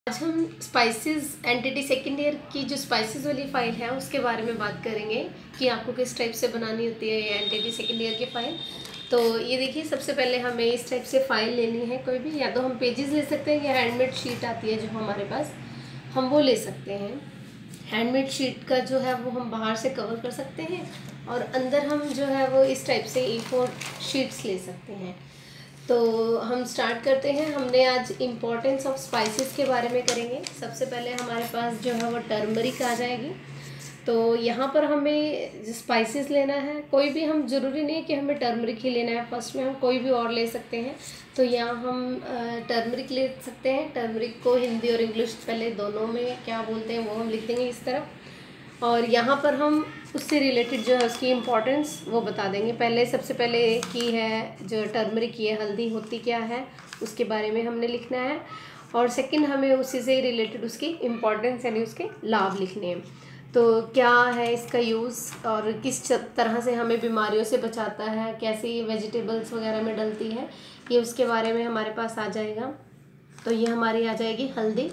आज हम spices entity second year की जो स्पाइसेस वाली फ़ाइल है उसके बारे में बात करेंगे कि आपको किस टाइप से बनानी होती है ये एंटिटी सेकेंड ईयर की फ़ाइल। तो ये देखिए, सबसे पहले हमें इस टाइप से फ़ाइल लेनी है कोई भी, या तो हम पेजेस ले सकते हैं या हैंडमेड शीट आती है जो हमारे पास, हम वो ले सकते हैं। हैंडमेड शीट का जो है वो हम बाहर से कवर कर सकते हैं और अंदर हम जो है वो इस टाइप से A4 शीट्स ले सकते हैं। तो हम स्टार्ट करते हैं। हमने आज इम्पोर्टेंस ऑफ स्पाइसेस के बारे में करेंगे। सबसे पहले हमारे पास जो है वो टर्मरिक आ जाएगी। तो यहाँ पर हमें स्पाइसेस लेना है, कोई भी, हम ज़रूरी नहीं है कि हमें टर्मरिक ही लेना है, फर्स्ट में हम कोई भी और ले सकते हैं। तो यहाँ हम टर्मरिक ले सकते हैं। टर्मरिक को हिंदी और इंग्लिश पहले दोनों में क्या बोलते हैं वो हम लिख देंगे इस तरफ, और यहाँ पर हम उससे रिलेटेड जो है उसकी इम्पोर्टेंस वो बता देंगे। पहले सबसे पहले की है जो टर्मरिक की है, हल्दी होती क्या है उसके बारे में हमने लिखना है, और सेकंड हमें उसी से रिलेटेड उसकी इम्पोर्टेंस यानी उसके लाभ लिखने हैं। तो क्या है इसका यूज़ और किस तरह से हमें बीमारियों से बचाता है, कैसे ये वेजिटेबल्स वगैरह में डलती है, ये उसके बारे में हमारे पास आ जाएगा। तो ये हमारी आ जाएगी हल्दी।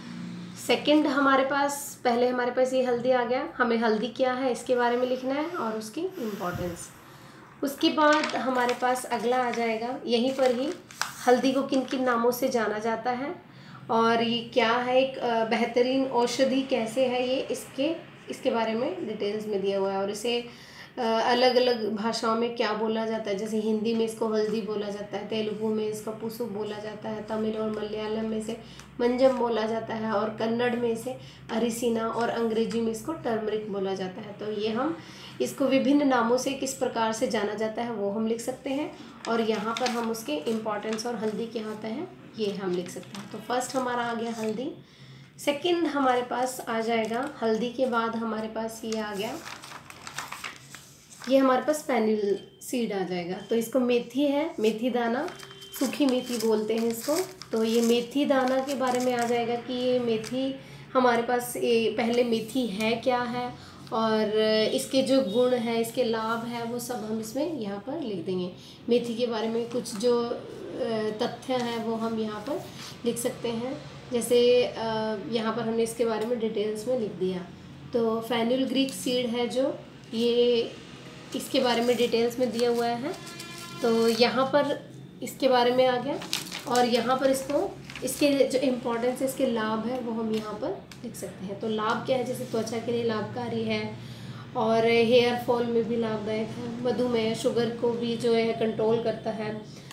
सेकंड हमारे पास, पहले हमारे पास ये हल्दी आ गया, हमें हल्दी क्या है इसके बारे में लिखना है और उसकी इम्पोर्टेंस। उसके बाद हमारे पास अगला आ जाएगा, यहीं पर ही हल्दी को किन किन नामों से जाना जाता है और ये क्या है, एक बेहतरीन औषधि कैसे है ये, इसके बारे में डिटेल्स में दिया हुआ है। और इसे अलग अलग भाषाओं में क्या बोला जाता है, जैसे हिंदी में इसको हल्दी बोला जाता है, तेलुगु में इसको पुसु बोला जाता है, तमिल और मलयालम में इसे मंजम बोला जाता है, और कन्नड़ में इसे अरिसिना, और अंग्रेजी में इसको टर्मरिक बोला जाता है। तो ये हम इसको विभिन्न नामों से किस प्रकार से जाना जाता है वो हम लिख सकते हैं, और यहाँ पर हम उसके इम्पॉर्टेंस और हल्दी क्या होता है ये हम लिख सकते हैं। तो फर्स्ट हमारा आ गया हल्दी। सेकंड हमारे पास आ जाएगा, हल्दी के बाद हमारे पास ये आ गया, ये हमारे पास फेनिल सीड आ जाएगा। तो इसको मेथी है, मेथी दाना, सूखी मेथी बोलते हैं इसको। तो ये मेथी दाना के बारे में आ जाएगा कि ये मेथी हमारे पास, ये पहले मेथी है क्या है और इसके जो गुण है, इसके लाभ है, वो सब हम इसमें यहाँ पर लिख देंगे। मेथी के बारे में कुछ जो तथ्य हैं वो हम यहाँ पर लिख सकते हैं, जैसे यहाँ पर हमने इसके बारे में डिटेल्स में लिख दिया। तो फेनुग्रीक सीड है जो, ये इसके बारे में डिटेल्स में दिया हुआ है। तो यहाँ पर इसके बारे में आ गया, और यहाँ पर इसको, इसके जो इम्पोर्टेंस है, इसके लाभ है वो हम यहाँ पर लिख सकते हैं। तो लाभ क्या है, जैसे त्वचा के लिए लाभकारी है और हेयर फॉल में भी लाभदायक है, मधुमेह, शुगर को भी जो है कंट्रोल करता है,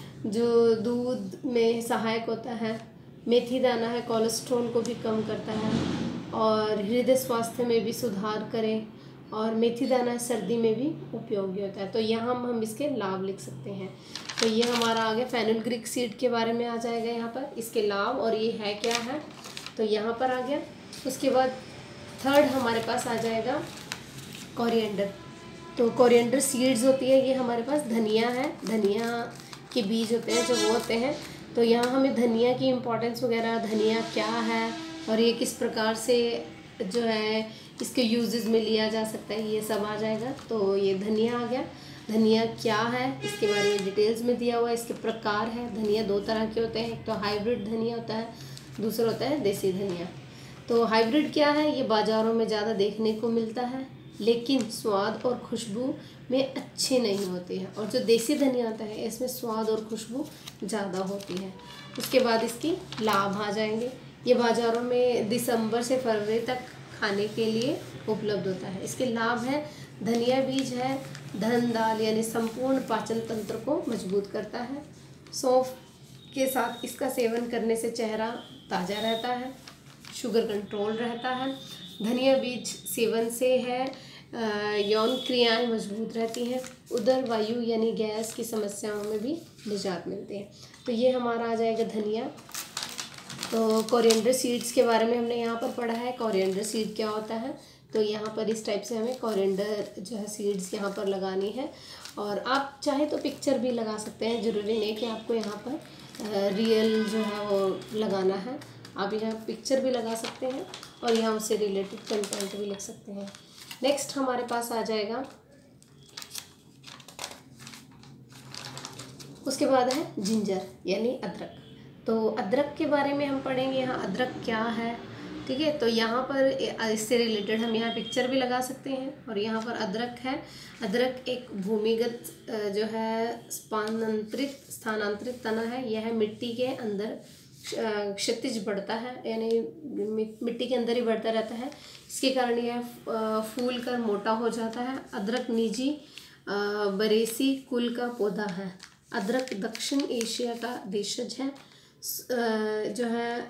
जो दूध में सहायक होता है, मेथी दाना है कोलेस्ट्रॉल को भी कम करता है और हृदय स्वास्थ्य में भी सुधार करें, और मेथी दाना सर्दी में भी उपयोगी होता है। तो यहाँ हम इसके लाभ लिख सकते हैं। तो ये हमारा आ गया, फेनुग्रीक सीड के बारे में आ जाएगा यहाँ पर, इसके लाभ और ये है क्या है, तो यहाँ पर आ गया। उसके बाद थर्ड हमारे पास आ जाएगा कोरिएंडर। तो कोरिएंडर सीड्स होती है, ये हमारे पास धनिया है, धनिया के बीज होते हैं जो वो होते हैं। तो यहाँ हमें धनिया की इम्पोर्टेंस वगैरह, धनिया क्या है और ये किस प्रकार से जो है इसके यूजेस में लिया जा सकता है, ये सब आ जाएगा। तो ये धनिया आ गया। धनिया क्या है इसके बारे में डिटेल्स में दिया हुआ है, इसके प्रकार है। धनिया दो तरह के होते हैं, एक तो हाइब्रिड धनिया होता है, दूसरा होता है देसी धनिया। तो हाइब्रिड क्या है, ये बाज़ारों में ज़्यादा देखने को मिलता है लेकिन स्वाद और खुशबू में अच्छे नहीं होते हैं, और जो देसी धनिया होता है इसमें स्वाद और खुशबू ज़्यादा होती है। उसके बाद इसकी लाभ आ जाएंगे। ये बाज़ारों में दिसंबर से फरवरी तक खाने के लिए उपलब्ध होता है। इसके लाभ है, धनिया बीज है, धन दाल यानी संपूर्ण पाचन तंत्र को मजबूत करता है। सौंफ के साथ इसका सेवन करने से चेहरा ताज़ा रहता है, शुगर कंट्रोल रहता है। धनिया बीज सेवन से है यौन क्रियाएं मजबूत रहती हैं, उदर वायु यानी गैस की समस्याओं में भी निजात मिलती है। तो ये हमारा आ जाएगा धनिया। तो कोरिएंडर सीड्स के बारे में हमने यहाँ पर पढ़ा है, कोरिएंडर सीड क्या होता है। तो यहाँ पर इस टाइप से हमें कोरिएंडर जो है सीड्स यहाँ पर लगानी है, और आप चाहे तो पिक्चर भी लगा सकते हैं, ज़रूरी नहीं कि आपको यहाँ पर रियल जो है वो लगाना है। आप यहाँ पिक्चर भी लगा सकते हैं और यहाँ उससे रिलेटेड कंटेंट भी लिख सकते हैं। नेक्स्ट हमारे पास आ जाएगा, उसके बाद है जिंजर यानी अदरक। तो अदरक के बारे में हम पढ़ेंगे, यहाँ अदरक क्या है, ठीक है। तो यहाँ पर इससे रिलेटेड हम यहाँ पिक्चर भी लगा सकते हैं। और यहाँ पर अदरक है। अदरक एक भूमिगत जो है स्थानांतरित तना है। यह मिट्टी के अंदर क्षितिज बढ़ता है, यानी मिट्टी के अंदर ही बढ़ता रहता है। इसके कारण यह फूल कर मोटा हो जाता है। अदरक निजी बरेसी कुल का पौधा है। अदरक दक्षिण एशिया का देशज है। जो है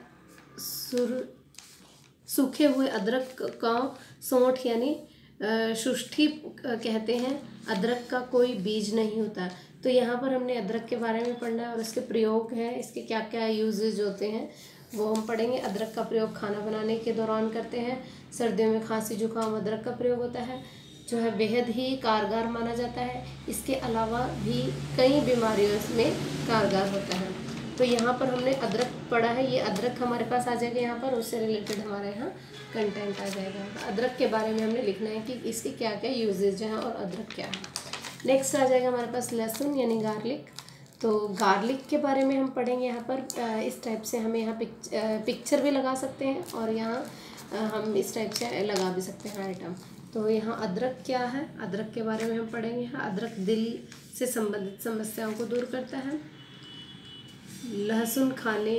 सूखे हुए अदरक का सोंठ यानी शुष्ठी कहते हैं। अदरक का कोई बीज नहीं होता। तो यहाँ पर हमने अदरक के बारे में पढ़ना है और इसके प्रयोग हैं, इसके क्या क्या यूजेज होते हैं वो हम पढ़ेंगे। अदरक का प्रयोग खाना बनाने के दौरान करते हैं। सर्दियों में खांसी जुकाम अदरक का प्रयोग होता है, जो है बेहद ही कारगर माना जाता है। इसके अलावा भी कई बीमारियों में कारगर होता है। तो यहाँ पर हमने अदरक पढ़ा है, ये अदरक हमारे पास आ जाएगा यहाँ पर, उससे रिलेटेड हमारे यहाँ कंटेंट आ जाएगा। अदरक के बारे में हमने लिखना है कि इसके क्या क्या यूजेज हैं और अदरक क्या है। नेक्स्ट आ जाएगा हमारे पास लहसुन यानी गार्लिक। तो गार्लिक के बारे में हम पढ़ेंगे यहाँ पर। इस टाइप से हमें यहाँ पिक्चर भी लगा सकते हैं और यहाँ हम इस टाइप से लगा भी सकते हैं आइटम। तो यहाँ अदरक क्या है, अदरक के बारे में हम पढ़ेंगे। अदरक दिल से संबंधित समस्याओं को दूर करता है। लहसुन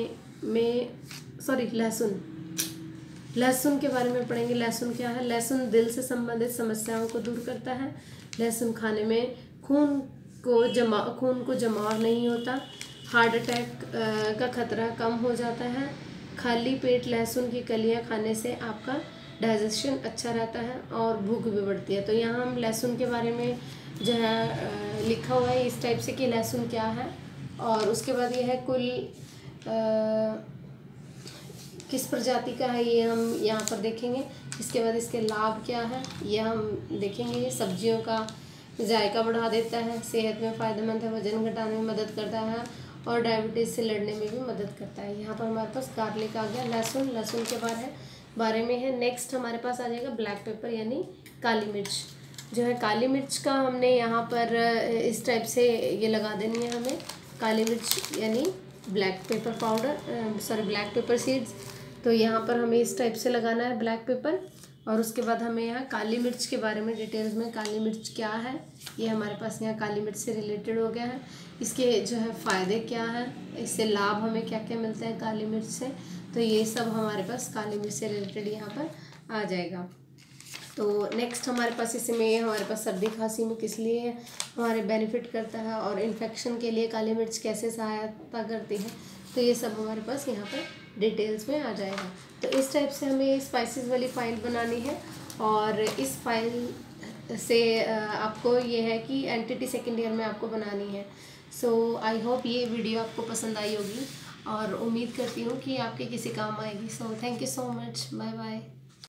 लहसुन के बारे में पढ़ेंगे। लहसुन क्या है, लहसुन दिल से संबंधित समस्याओं को दूर करता है। लहसुन खाने में खून को जमाव नहीं होता। हार्ट अटैक का खतरा कम हो जाता है। खाली पेट लहसुन की कलियां खाने से आपका डाइजेशन अच्छा रहता है और भूख भी बढ़ती है। तो यहाँ हम लहसुन के बारे में जो है लिखा हुआ है इस टाइप से कि लहसुन क्या है। और उसके बाद ये है कुल किस प्रजाति का है ये हम यहाँ पर देखेंगे। इसके बाद इसके लाभ क्या है ये हम देखेंगे। ये सब्जियों का जायका बढ़ा देता है, सेहत में फ़ायदेमंद है, वजन घटाने में मदद करता है और डायबिटीज़ से लड़ने में भी मदद करता है। यहाँ पर हमारे पास गार्लिक आ गया। लहसुन के बारे में है। नेक्स्ट हमारे पास आ जाएगा ब्लैक पेपर यानी काली मिर्च। जो है काली मिर्च का हमने यहाँ पर इस टाइप से ये लगा देनी है हमें। काली मिर्च यानी ब्लैक पेपर सीड्स। तो यहाँ पर हमें इस टाइप से लगाना है ब्लैक पेपर। और उसके बाद हमें यहाँ काली मिर्च के बारे में डिटेल्स में, काली मिर्च क्या है ये हमारे पास यहाँ काली मिर्च से रिलेटेड हो गया है। इसके जो है फ़ायदे क्या है, इससे लाभ हमें क्या क्या मिलते हैं काली मिर्च से, तो ये सब हमारे पास काली मिर्च से रिलेटेड यहाँ पर आ जाएगा। तो नेक्स्ट हमारे पास इसमें हमारे पास सर्दी खांसी में किस लिए हमारे बेनिफिट करता है और इन्फेक्शन के लिए काली मिर्च कैसे सहायता करती है, तो ये सब हमारे पास यहाँ पर डिटेल्स में आ जाएगा। तो इस टाइप से हमें स्पाइसेस वाली फ़ाइल बनानी है। और इस फाइल से आपको ये है कि एनटीटी सेकेंड ईयर में आपको बनानी है। सो आई होप ये वीडियो आपको पसंद आई होगी और उम्मीद करती हूँ कि आपके किसी काम आएगी। So thank you so much, bye bye.